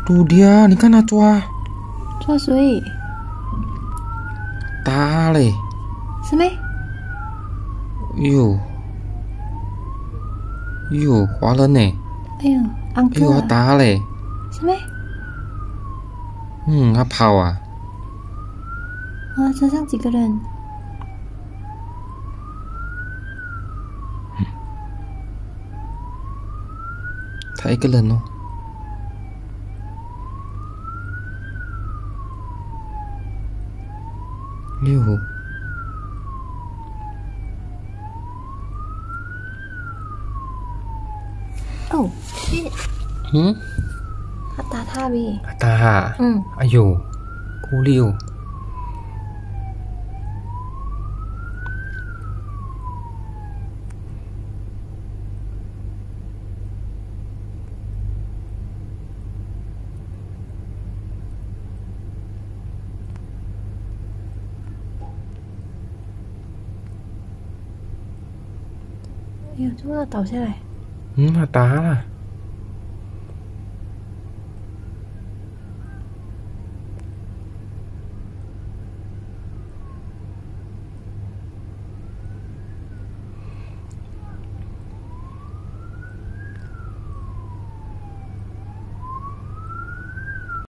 Tuh dia, ni kan Najwa. 抓谁？ 打嘞！ 是没？ 哟，华人呢？ 哎呦，安哥、 他打嘞！ 是没？ 他跑啊！ 车上几个人？ 他一个人哦。哟。 哦，他打他呗。 打哈？哎呦，够溜。 哎呦，怎么倒下来？ 他打了。